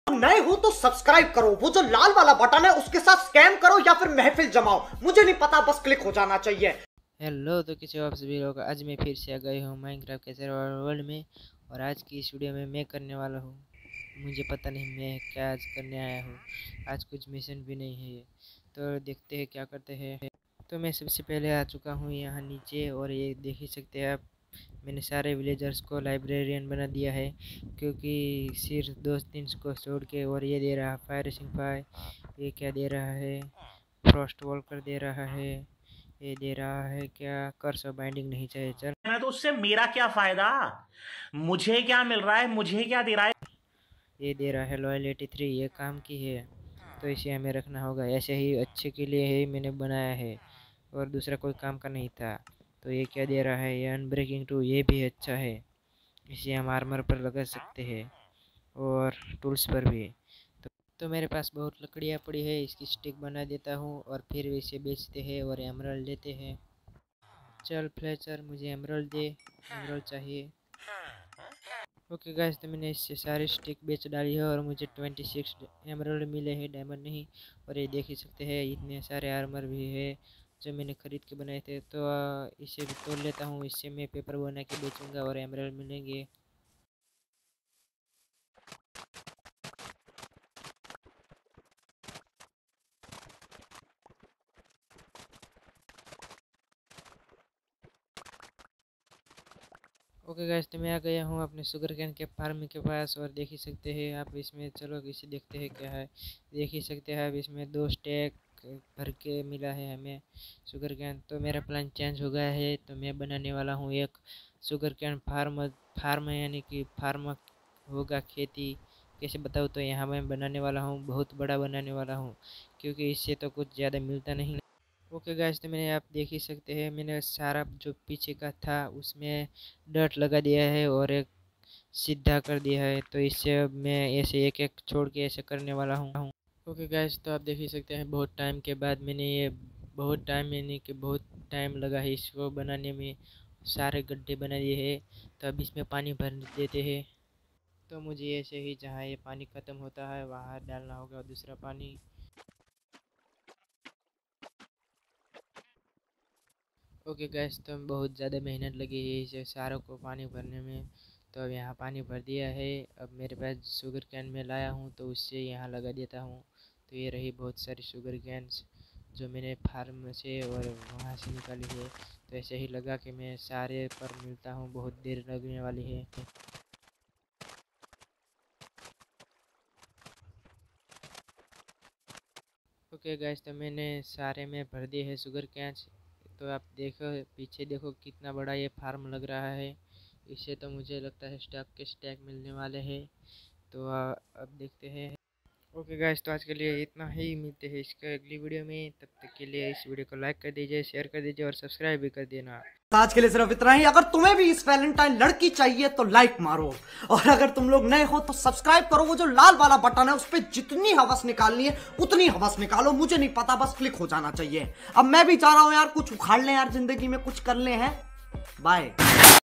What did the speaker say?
नए हो तो सब्सक्राइब करो, वो जो लाल वाला बटन है उसके साथ स्कैम करो या फिर महफिल जमाओ, मुझे नहीं पता, बस क्लिक हो जाना चाहिए। हेलो, तो कैसे हो आप सभी लोग। आज मैं फिर से आ गई हूँ माइनक्राफ्ट के सर्वाइवल वर्ल्ड में। और आज की इस वीडियो में मैं करने वाला हूँ, मुझे पता नहीं मैं क्या आज करने आया हूँ। आज कुछ मिशन भी नहीं है, तो देखते हैं क्या करते हैं। तो मैं सबसे पहले आ चुका हूँ यहाँ नीचे, और ये देख ही सकते हैं आप, मैंने सारे विलेजर्स को लाइब्रेरियन बना दिया है, क्योंकि सिर्फ 2-3 को छोड़ के। और ये दे रहा है फायर रेसिंग 5, ये क्या दे रहा है, फ्रॉस्ट वॉल्कर दे रहा है, ये दे रहा है क्या, कर्स ऑफ बाइंडिंग नहीं चाहिए। चल, तो उससे मेरा क्या फायदा, मुझे क्या मिल रहा है, मुझे क्या दे रहा है। ये दे रहा है लॉयल्टी 3, ये काम की है तो इसे हमें रखना होगा। ऐसे ही अच्छे के लिए ही मैंने बनाया है, और दूसरा कोई काम का नहीं था। तो ये क्या दे रहा है, ये अनब्रेकिंग 2, ये भी अच्छा है, इसे हम आर्मर पर लगा सकते हैं और टूल्स पर भी। तो मेरे पास बहुत लकड़ियाँ पड़ी है, इसकी स्टिक बना देता हूँ और फिर इसे बेचते हैं और एमरल्ड लेते हैं। चल फ्लेचर, मुझे एमरल्ड दे, एमरल्ड चाहिए। ओके गाइस, तो मैंने इससे सारी स्टिक बेच डाली है और मुझे 26 एमरल्ड मिले हैं, डायमंड नहीं। और ये देख ही सकते हैं, इतने सारे आर्मर भी है जो मैंने ख़रीद के बनाए थे। तो इसे भी तोड़ लेता हूँ, इससे मैं पेपर बना के बेचूंगा और एमरल्ड मिलेंगे। ओके गाइस, तो मैं आ गया हूँ अपने शुगर कैन के फार्म के पास, और देख ही सकते हैं आप इसमें, चलो इसे देखते हैं क्या है। देख ही सकते हैं आप, इसमें 2 स्टैक भर के मिला है हमें शुगर कैन। तो मेरा प्लान चेंज हो गया है, तो मैं बनाने वाला हूँ एक शुगर कैन फार्म। फार्म यानी कि फार्म होगा खेती, कैसे बताऊँ। तो यहाँ मैं बनाने वाला हूँ, बहुत बड़ा बनाने वाला हूँ, क्योंकि इससे तो कुछ ज़्यादा मिलता नहीं। ओके गाइस, तो मैंने, आप देख ही सकते हैं, मैंने सारा जो पीछे का था उसमें डर्ट लगा दिया है और एक सीधा कर दिया है। तो इससे अब मैं ऐसे एक एक छोड़ के ऐसे करने वाला हूँ। ओके गाइस, तो आप देख ही सकते हैं, बहुत टाइम के बाद मैंने ये, बहुत टाइम यानी कि बहुत टाइम लगा है इसको बनाने में, सारे गड्ढे बना दिए हैं। तो अब इसमें पानी भर देते हैं। तो मुझे ऐसे ही जहाँ ये पानी ख़त्म होता है वहाँ डालना होगा दूसरा पानी। ओके गैस, तो बहुत ज़्यादा मेहनत लगी है इसे सारों को पानी भरने में। तो अब यहाँ पानी भर दिया है। अब मेरे पास शुगर कैन में लाया हूँ, तो उससे यहाँ लगा देता हूँ। तो ये रही बहुत सारी शुगर कैन्स जो मैंने फार्म से और वहाँ से निकाली है। तो ऐसे ही लगा कि मैं सारे पर मिलता हूँ, बहुत देर लगने वाली है। ओके गैस, तो मैंने सारे में भर दिए है शुगर कैन्स। तो आप देखो पीछे, देखो कितना बड़ा ये फार्म लग रहा है। इससे तो मुझे लगता है स्टैक के स्टैक मिलने वाले हैं। तो अब देखते हैं। ओके गाइस, तो आज के लिए इतना ही, मिलते हैं इसके अगली वीडियो में। तब तक के लिए इस वीडियो को लाइक कर दीजिए, शेयर कर दीजिए और सब्सक्राइब भी कर देना। आज के लिए सिर्फ इतना ही। अगर तुम्हें भी इस वैलेंटाइन लड़की चाहिए तो लाइक मारो, और अगर तुम लोग नए हो तो सब्सक्राइब करो, वो जो लाल वाला बटन है उस पर जितनी हवस निकालनी है उतनी हवस निकालो, मुझे नहीं पता, बस क्लिक हो जाना चाहिए। अब मैं भी चाह रहा हूं यार, कुछ उखाड़ लें यार, जिंदगी में कुछ कर ले हैं। बाय।